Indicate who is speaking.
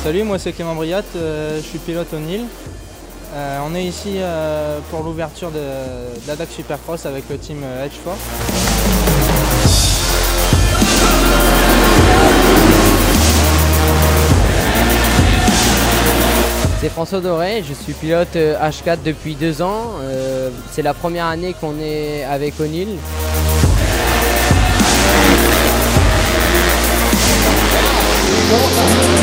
Speaker 1: Salut, moi c'est Clément Briat, je suis pilote au Nil. On est ici pour l'ouverture de la DAC Supercross avec le team H4.
Speaker 2: C'est François Doré, je suis pilote H4 depuis 2 ans. C'est la première année qu'on est avec O'Neill.
Speaker 3: Bon.